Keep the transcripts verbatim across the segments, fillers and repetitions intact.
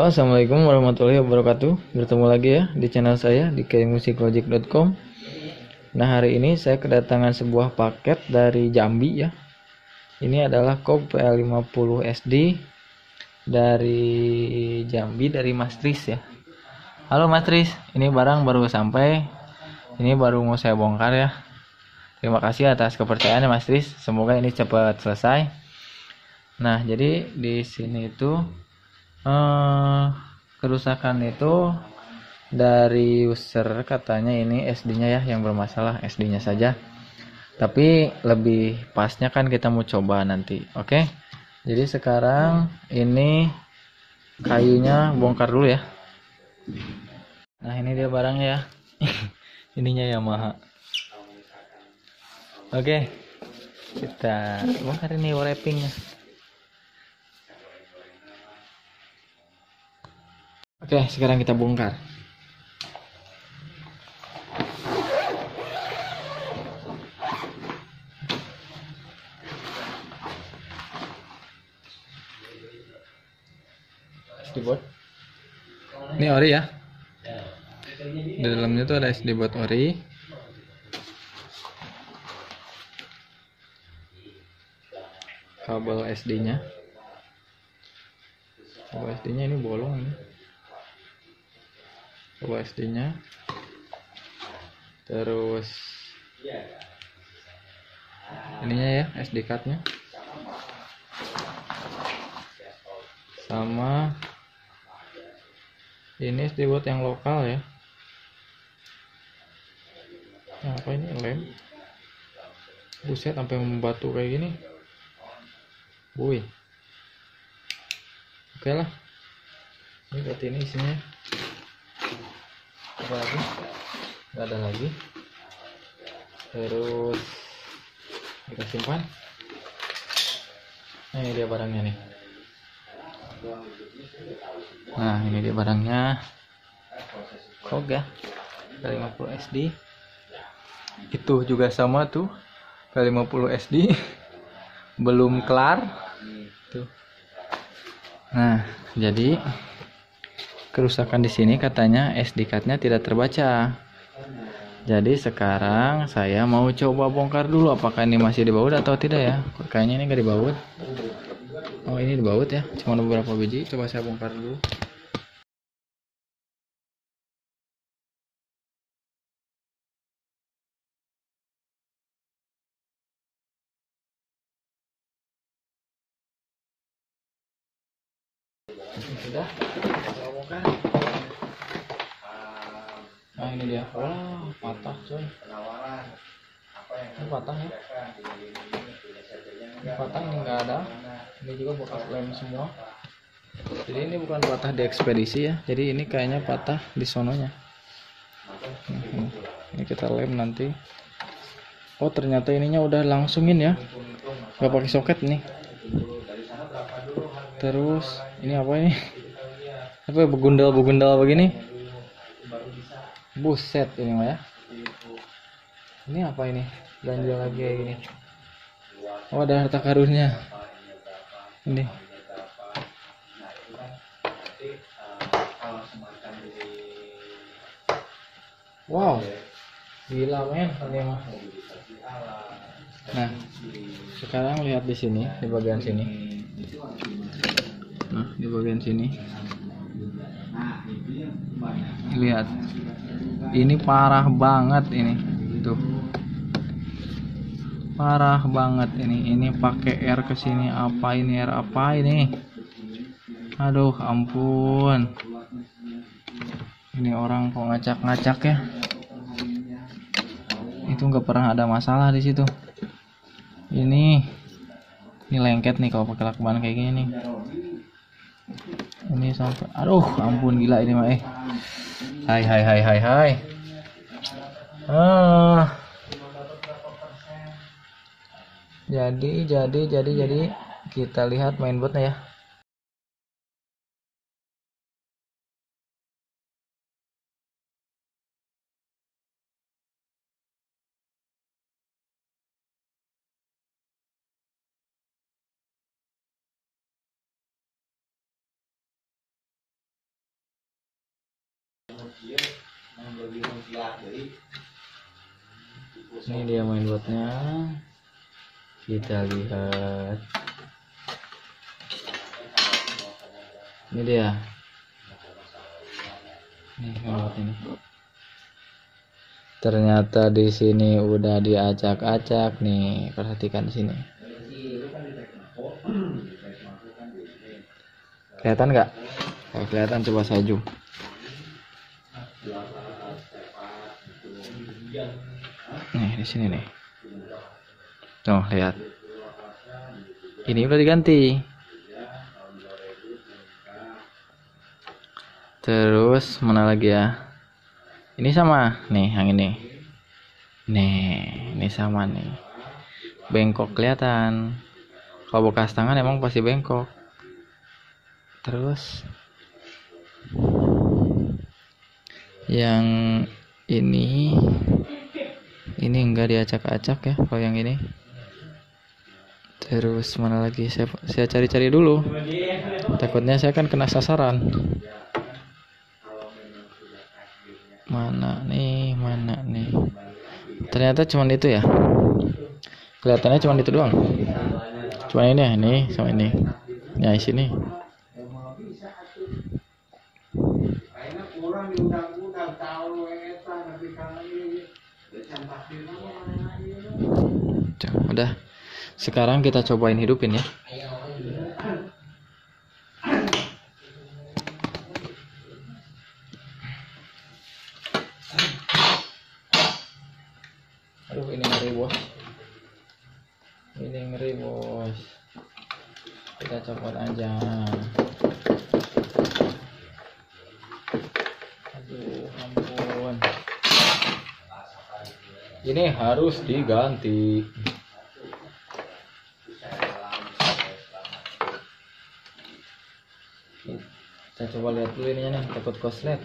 Halo, assalamualaikum warahmatullahi wabarakatuh. Bertemu lagi ya di channel saya di keringmusiklogic dot com. Nah, hari ini saya kedatangan sebuah paket dari Jambi ya. Ini adalah C O G P L lima puluh S D dari Jambi, dari Mas Tris ya. Halo Mas Tris, ini barang baru sampai. Ini baru mau saya bongkar ya. Terima kasih atas kepercayaannya Mas Tris. Semoga ini cepat selesai. Nah, jadi di sini itu eh, kerusakan itu dari user, katanya ini S D-nya ya yang bermasalah, S D-nya saja. Tapi lebih pasnya kan kita mau coba nanti. Oke. Jadi sekarang ini kayunya bongkar dulu ya. Nah, ini dia barangnya ya. Ininya Yamaha. Oke. Kita bongkar ini wrappingnya. Oke, sekarang kita bongkar. S D board. Ini ori ya. Di dalamnya tuh ada S D board ori. Kabel S D-nya. Kabel S D-nya ini bolong ini. Kabel S D-nya. Terus ininya ya, S D card-nya. Sama ini S D board yang lokal ya. Nah, apa ini, lem? Buset, sampai membatu kayak gini. Woi. Oke lah. Ini berarti ini isinya. Apa lagi? Nggak ada lagi. Terus kita simpan. Nah, ini dia barangnya nih. Nah, ini dia barangnya. C O G ya. P lima puluh S D. Itu juga sama tuh. P lima puluh S D. Belum kelar. Tuh. Nah, jadi kerusakan di sini katanya S D card-nya tidak terbaca. Jadi sekarang saya mau coba bongkar dulu apakah ini masih dibaut atau tidak ya. Kayaknya ini nggak dibaut. Oh, ini dibaut ya. Cuma beberapa biji. Coba saya bongkar dulu. Sudah, saya bongkar. Nah, ini dia. Wah, patah coy. Ini patah ya. Ini patah, ini nggak ada. Ini juga bekas lem semua. Jadi ini bukan patah di ekspedisi ya. Jadi ini kayaknya patah di sononya. Hmm, ini kita lem nanti. Oh, ternyata ininya udah langsungin ya. Nggak pakai soket nih. Terus ini apa ini? Apa ya, begundal-begundal begini? Buset ini mah ya. Ini apa ini? Ganjil lagi kayak gini. Oh, ada harta karunnya. Ini. Wow. Gila men ini mah. Nah, sekarang lihat di sini, di bagian sini. Nah, di bagian sini. Lihat. Ini parah banget ini. Tuh. Parah banget ini. Ini pakai R ke sini, apa ini, R apa ini? Aduh, ampun. Ini orang kok ngacak-ngacak ya. Itu nggak pernah ada masalah di situ. Ini ini lengket nih kalau pakai lakban kayak gini nih. Ini sampai, aduh, ampun gila ini mah eh. Hai hai hai hai hai. Ah. Jadi jadi jadi jadi kita lihat mainboardnya ya. Ini dia mainboardnya, kita lihat. Ini dia. Nih mainboard ini. Ternyata di sini udah diacak-acak nih, perhatikan sini. Kelihatan nggak? Kalau kelihatan coba saya zoom. Nih di sini nih. Tuh lihat. Ini udah diganti. Terus mana lagi ya? Ini sama nih, yang ini. Nih, ini sama nih. Bengkok kelihatan. Kalau bekas tangan emang pasti bengkok. Terus yang ini ini enggak diacak-acak ya kalau yang ini. Terus mana lagi, saya saya cari-cari dulu, takutnya saya kan kena sasaran. Mana nih, mana nih, ternyata cuman itu ya, kelihatannya cuman itu doang, cuma ini ya, ini sama ini ya, sini. Udah, sekarang kita cobain hidupin ya. Aduh, ini ngeri bos, ini ngeri bos. Kita copot aja. Aduh, ampun. Ini harus diganti. Kita coba lihat dulu ininya nih, takut koslet.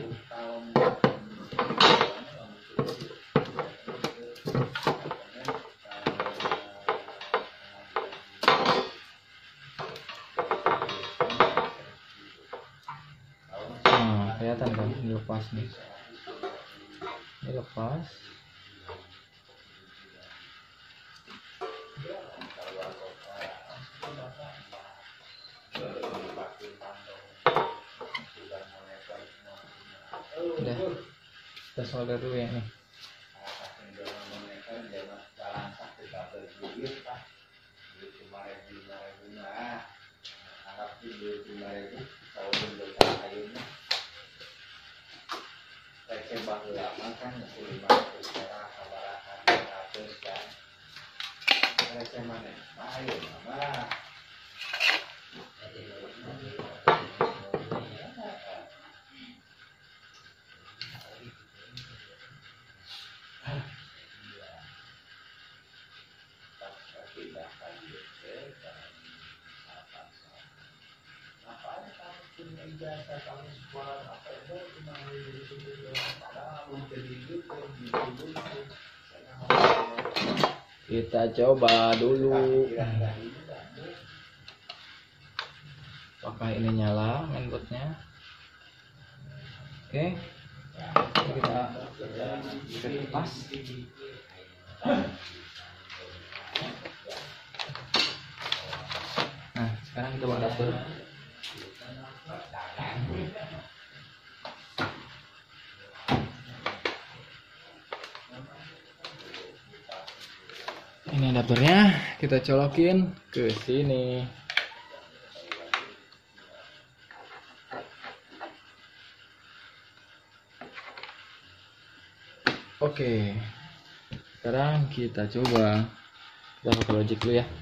Nah, kelihatan kan, ini lepas nih. Ini lepas. Udah, kita solder dulu ya nih. Kita coba dulu. Apakah ini nyala mainboardnya? Oke, kita lepas. Nah, sekarang kita buat dapur. Ini adaptornya, kita colokin ke sini. Oke, sekarang kita coba. Kita pakai logic dulu ya.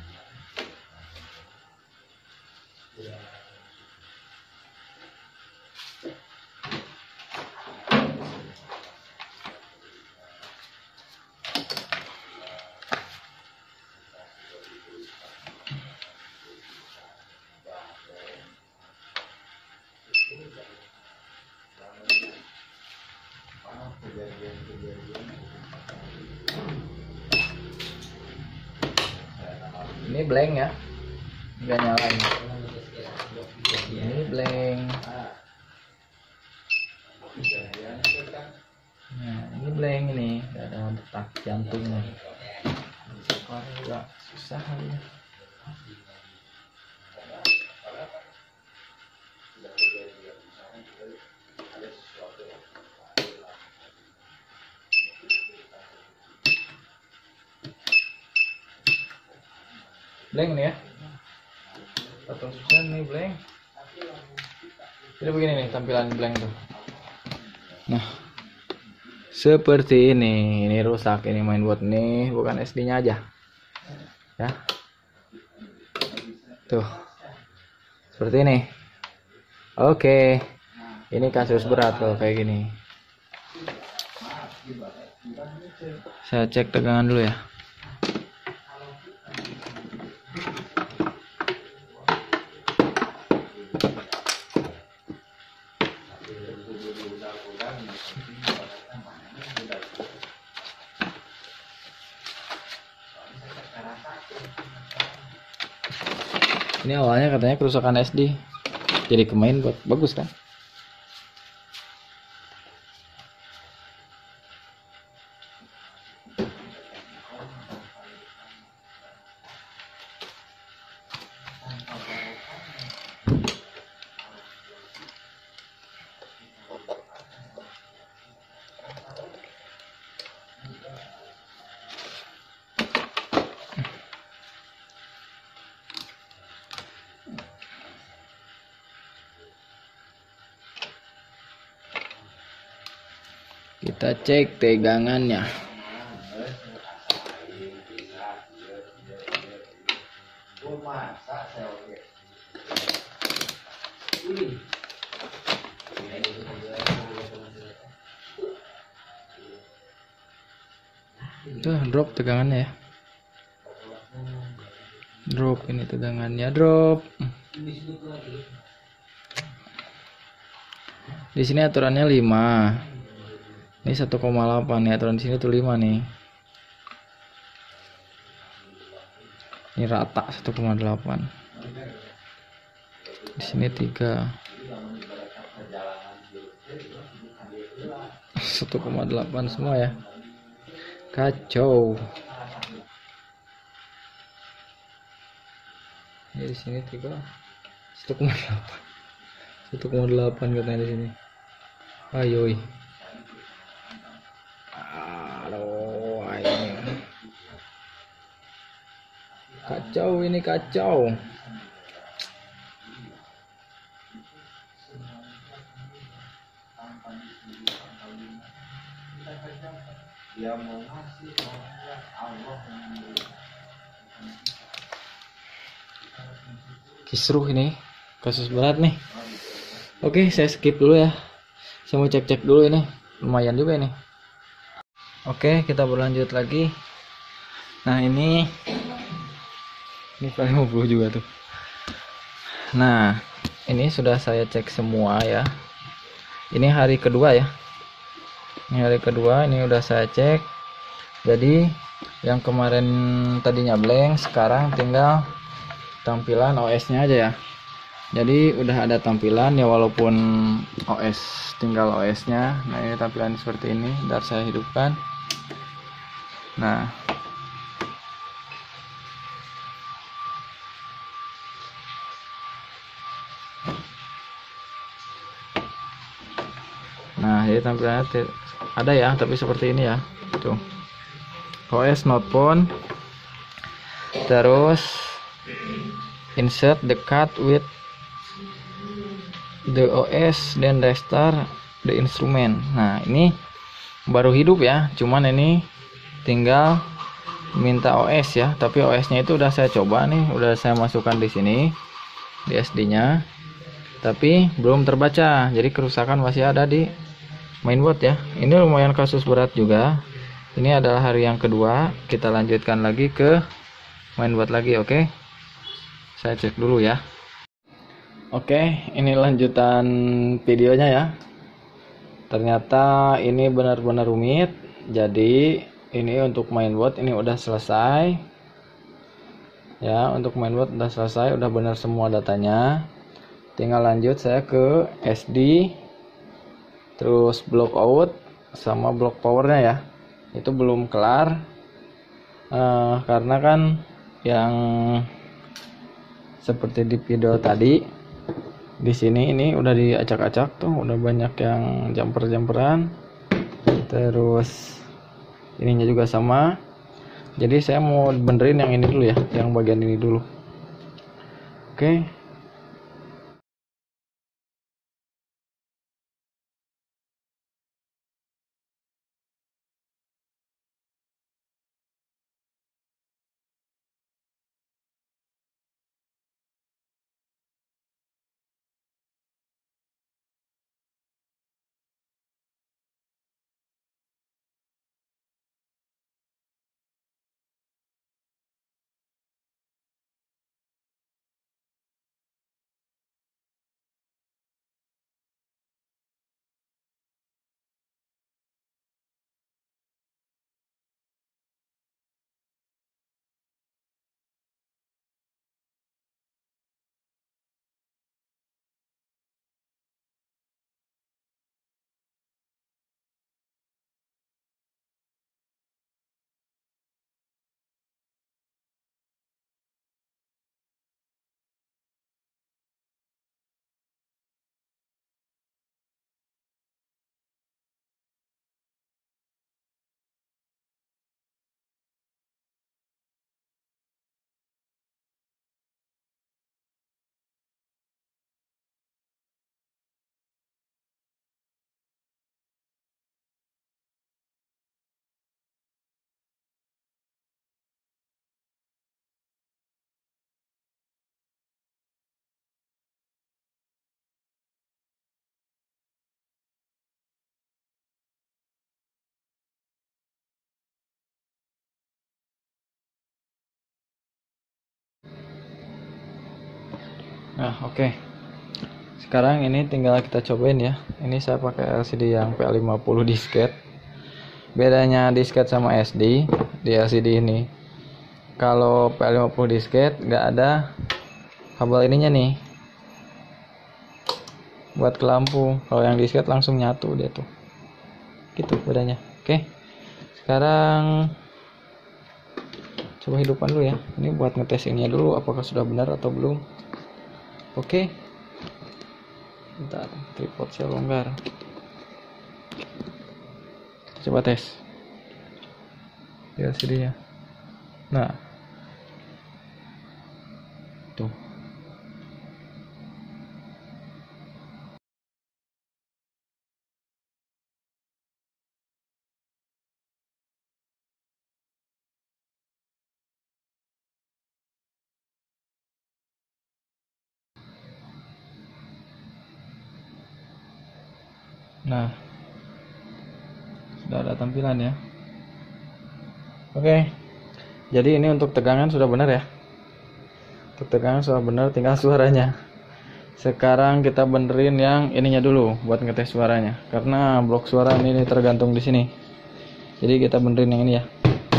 Ini blank ya, nggak nyala ini. Ini blank. blank ini, nggak ada detak jantungnya. Wah, juga susah kali ya. Blank nih ya, atau susah nih blank. Jadi begini nih tampilan blank tuh. Nah, seperti ini. Ini rusak, ini mainboard nih, bukan S D-nya aja. Ya. Tuh. Seperti ini. Oke. Ini kasus berat kalau kayak gini. Saya cek tegangan dulu ya. Ini awalnya katanya kerusakan S D, jadi ke mainboard, bagus kan? Kita cek tegangannya. Tuh drop tegangannya ya. Drop ini tegangannya drop. Di sini aturannya lima. Ini satu koma delapan nih, aturan di sini tuh lima nih. Ini rata satu koma delapan. Di sini tiga. satu koma delapan semua ya. Kacau. Ini di sini tiga. satu koma delapan. satu koma delapan katanya di sini. Ayo. Kacau ini kacau. Kisruh ini kasus berat nih. Oke, saya skip dulu ya. Saya mau cek-cek dulu ini. Lumayan juga ini. Oke, kita berlanjut lagi. Nah, ini ini paling lima puluh juga tuh. Nah, ini sudah saya cek semua ya. Ini hari kedua ya. Ini hari kedua, ini udah saya cek. Jadi yang kemarin tadinya blank, sekarang tinggal tampilan O S-nya aja ya. Jadi udah ada tampilan ya, walaupun O S tinggal O S-nya. Nah, ini tampilan seperti ini. Bentar saya hidupkan. Nah, Nah, jadi tampilannya ada ya, tapi seperti ini ya. Tuh. O S not found. Terus insert the card with the O S, then restart the instrument. Nah, ini baru hidup ya. Cuman ini tinggal minta O S ya, tapi O S-nya itu udah saya coba nih, udah saya masukkan di sini di S D-nya. Tapi belum terbaca. Jadi kerusakan masih ada di mainboard ya. Ini lumayan kasus berat juga. Ini adalah hari yang kedua. Kita lanjutkan lagi ke mainboard lagi, oke? Saya cek dulu ya. Oke, ini lanjutan videonya ya. Ternyata ini benar-benar rumit. Jadi ini untuk mainboard ini udah selesai. Ya, untuk mainboard udah selesai, udah benar semua datanya. Tinggal lanjut saya ke S D. Terus block out, sama blok powernya ya, itu belum kelar uh, karena kan yang seperti di video tadi, di sini ini udah diacak-acak tuh, udah banyak yang jumper-jumperan, terus ininya juga sama. Jadi saya mau benerin yang ini dulu ya, yang bagian ini dulu. Oke. Nah, oke. Okay. Sekarang ini tinggal kita cobain ya. Ini saya pakai L C D yang P lima puluh disket. Bedanya disket sama S D di L C D ini, kalau P lima puluh disket nggak ada kabel ininya nih buat ke lampu. Kalau yang disket langsung nyatu dia tuh. Gitu bedanya. Oke. Sekarang coba hidupkan dulu ya. Ini buat ngetes ininya dulu apakah sudah benar atau belum. Oke. Bentar, tripod saya longgar. Coba tes di L C D-nya. Nah, tuh. Nah, sudah ada tampilan ya. Oke. Jadi ini untuk tegangan sudah benar ya. Untuk tegangan sudah benar, tinggal suaranya. Sekarang kita benerin yang ininya dulu buat ngetes suaranya. Karena blok suara ini tergantung di sini. Jadi kita benerin yang ini ya.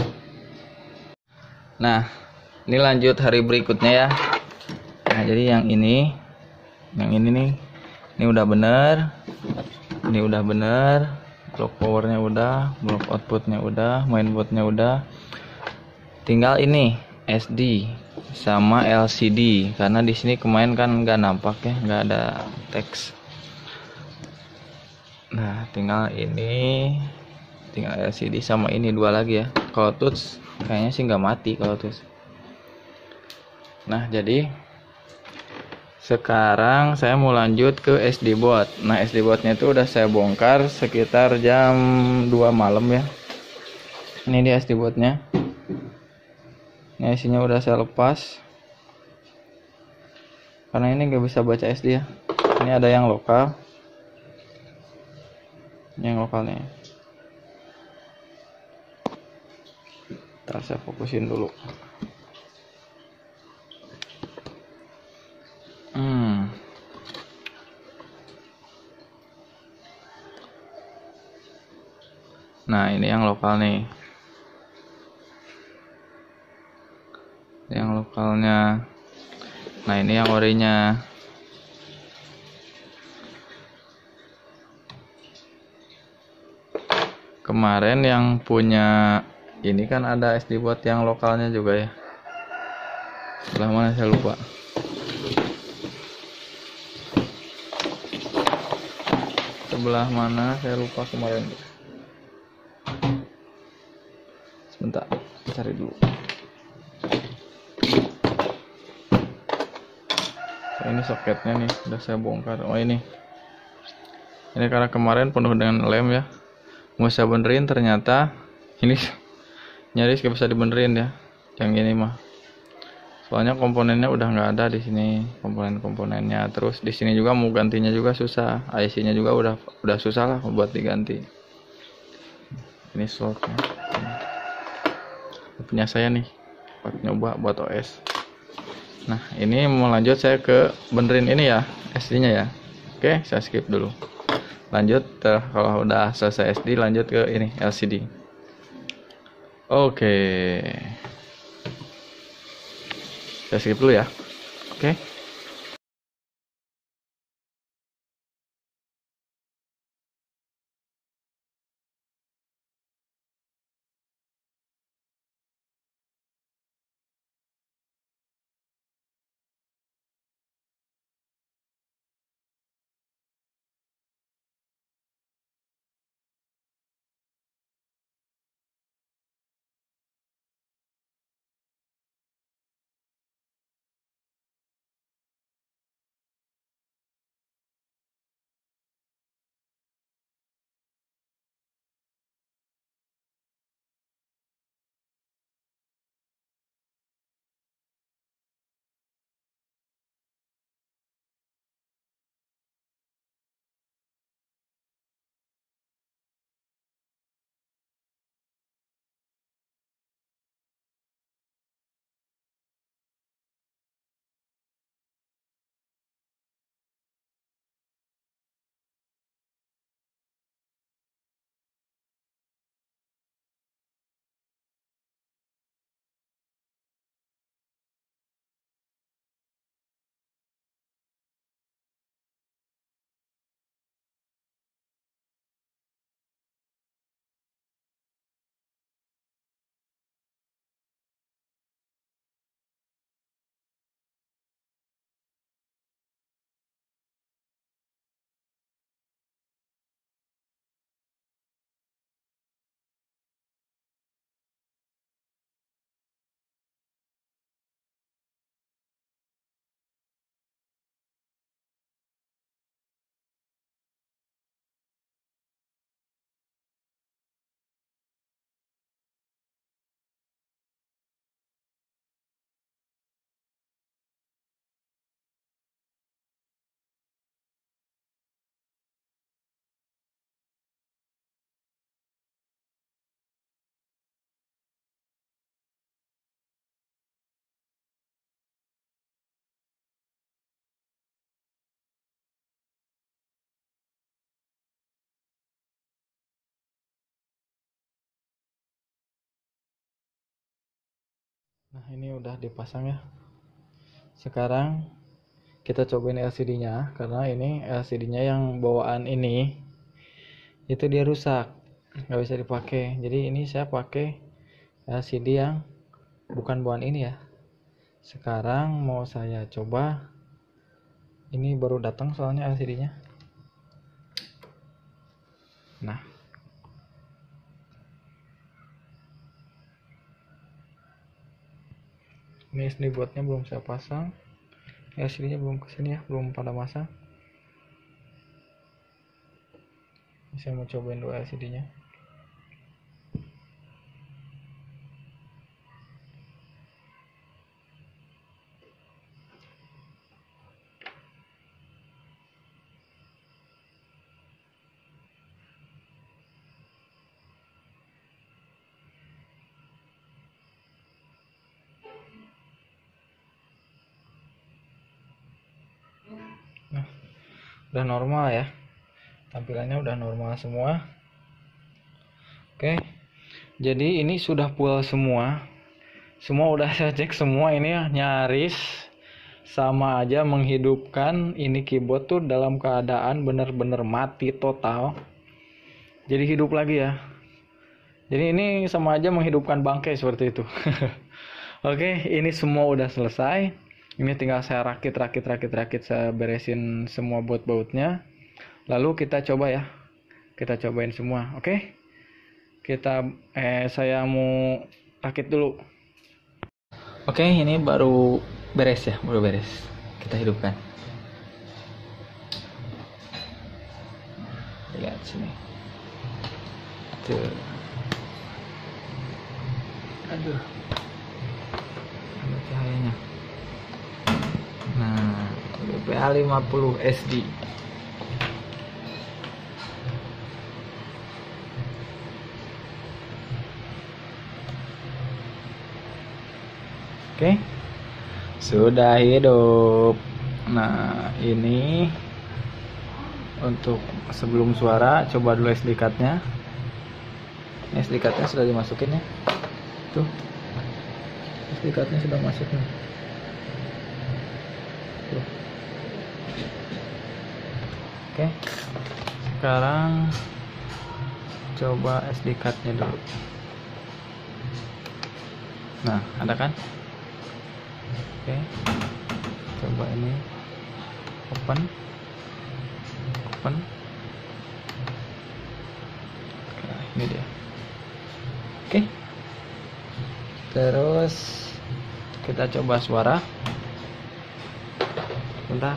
Nah, ini lanjut hari berikutnya ya. Nah, jadi yang ini, yang ini nih, ini udah bener. Ini udah bener. Blok powernya udah, blok outputnya udah, mainboardnya udah. Tinggal ini S D sama L C D, karena di sini kemarin kan nggak nampak ya, nggak ada teks. Nah, tinggal ini, tinggal L C D sama ini dua lagi ya. Kalau touch kayaknya sih nggak mati kalau touch. Nah, jadi sekarang saya mau lanjut ke S D board. Nah, S D boardnya itu udah saya bongkar sekitar jam dua malam ya. Ini dia S D boardnya. Ini isinya udah saya lepas. Karena ini nggak bisa baca S D ya. Ini ada yang lokal. Yang lokalnya. Ntar saya fokusin dulu. Hmm. Nah, ini yang lokal nih. Yang lokalnya. Nah, ini yang orinya. kemarin yang punya ini kan ada S D board yang lokalnya juga ya, sebelah mana saya lupa. Sebelah mana saya lupa kemarin. Sebentar, cari dulu. Nah, ini soketnya nih, udah saya bongkar. Oh ini, ini karena kemarin penuh dengan lem ya. Mau saya benerin ternyata ini nyaris gak bisa dibenerin ya. Yang ini mah, soalnya komponennya udah nggak ada di sini, komponen-komponennya. Terus di sini juga mau gantinya juga susah, I C-nya juga udah udah susah lah buat diganti. Ini slotnya punya saya nih, buat nyoba buat O S. Nah ini mau lanjut saya ke benerin ini ya, S D-nya ya. Oke, saya skip dulu. Lanjut ter, kalau udah selesai S D lanjut ke ini L C D. Oke, saya skip dulu ya. Oke. Nah ini udah dipasang ya. Sekarang kita cobain L C D-nya, karena ini L C D-nya yang bawaan ini itu dia rusak, nggak bisa dipakai. Jadi ini saya pakai L C D yang bukan bawaan ini ya. Sekarang mau saya coba, ini baru datang soalnya L C D-nya. Nah, ini S D boardnya belum saya pasang, L C D-nya belum kesini ya, belum pada masang. Ini saya mau cobain dulu L C D-nya. Nah, udah normal ya, tampilannya udah normal semua. Oke, jadi ini sudah full semua, semua udah saya cek semua. Ini nyaris sama aja menghidupkan ini keyboard tuh dalam keadaan bener-bener mati total, jadi hidup lagi ya. Jadi ini sama aja menghidupkan bangkai seperti itu. Oke, ini semua udah selesai. Ini tinggal saya rakit, rakit, rakit, rakit. Saya beresin semua baut-bautnya. Lalu kita coba ya. Kita cobain semua, oke? Kita, eh, saya mau rakit dulu. Oke, ini baru beres ya, baru beres. Kita hidupkan. Lihat sini. Tuh. Aduh. Ada cahayanya. Nah, B P A lima puluh S D. Oke. Sudah hidup. Nah, ini untuk sebelum suara, coba dulu S D card-nya. S D card-nya sudah dimasukin ya. Tuh. S D card-nya sudah masuk nih. Tuh. Oke. Sekarang coba S D card-nya dulu. Nah, ada kan? Oke. Coba ini open. Open. Nah, ini dia. Oke. Terus kita coba suara. Bentar.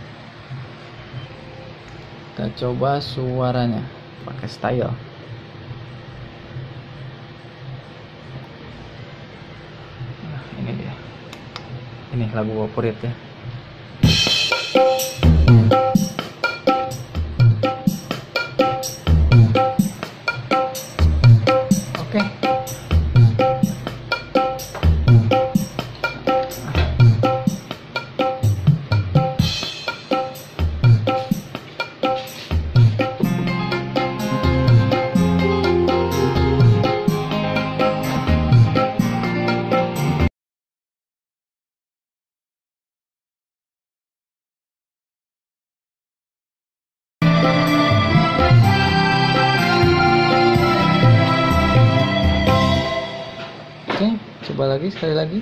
Kita coba suaranya pakai style. Nah, ini dia. Ini lagu favorit ya. Oke. Oke, coba lagi sekali lagi.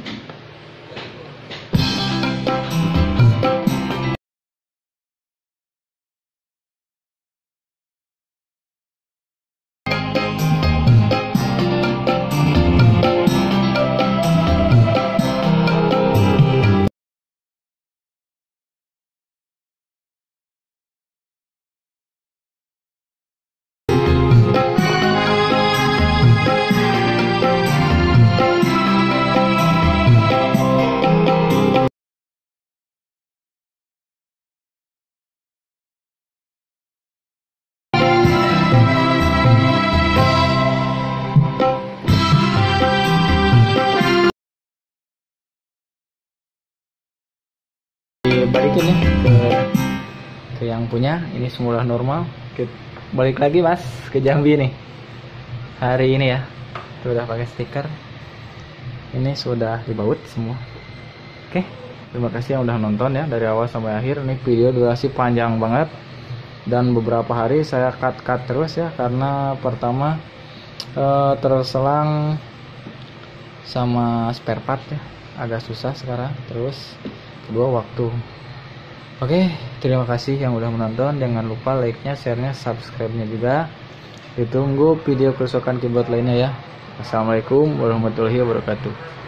Dibalikin ya ke ke yang punya. Ini semula normal. Balik lagi mas ke Jambi nih hari ini ya. Sudah pakai stiker. Ini sudah dibaut semua. Oke, terima kasih yang udah nonton ya dari awal sampai akhir. Ini video durasi panjang banget dan beberapa hari saya cut-cut terus ya, karena pertama eh, terselang sama spare part ya, agak susah sekarang. Terus kedua waktu. Oke, terima kasih yang udah menonton. Jangan lupa like-nya, share-nya, subscribe-nya juga. Ditunggu video kerusakan keyboard lainnya ya. Assalamualaikum warahmatullahi wabarakatuh.